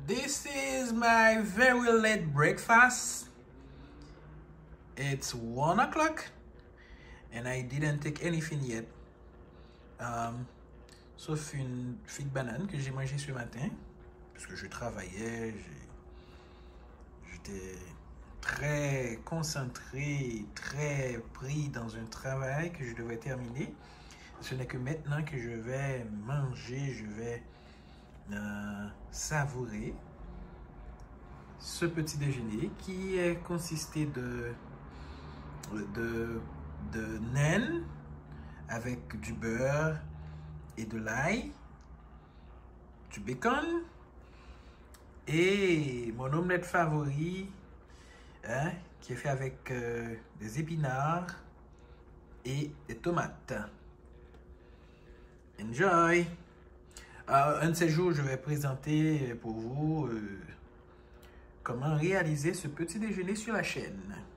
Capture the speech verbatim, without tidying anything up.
This is my very late breakfast. It's one o'clock and I didn't take anything yet. Um, sauf une figue banane que j'ai mangée ce matin parce que je travaillais, j'étais très concentré, très pris dans un travail que je devais terminer. Ce n'est que maintenant que je vais manger, je vais euh, savourer ce petit déjeuner qui est consisté de, de, de naine avec du beurre et de l'ail, du bacon et mon omelette favori hein, qui est fait avec euh, des épinards et des tomates. Enjoy! Euh, un de ces jours, je vais présenter pour vous euh, comment réaliser ce petit déjeuner sur la chaîne.